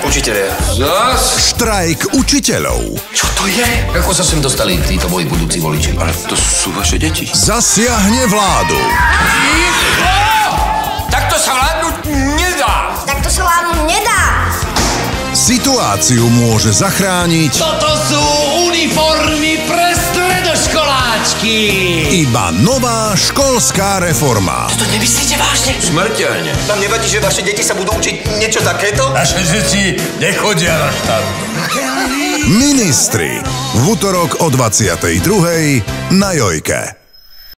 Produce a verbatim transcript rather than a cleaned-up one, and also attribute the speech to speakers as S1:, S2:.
S1: Učitelia.
S2: Zas?
S3: Štrajk učiteľov.
S1: Čo to je?
S2: Ako sa sem dostali títo moji budúci voliči?
S1: Ale to sú vaše deti.
S3: Zasiahne vládu.
S1: Takto sa vládnuť nedá.
S4: Takto sa vládnuť nedá.
S3: Situáciu môže zachrániť
S5: Toto sú uniformy pre stredoškoláčky.
S3: iba nová školská reforma.
S1: To nemyslíte vážne? Smrteľne.
S6: Vám nevadí, že vaše deti sa budú učiť niečo takéto?
S5: Naše deti nechodia na štát.
S3: Ministri. V utorok o dvadsiatej druhej na Jojke.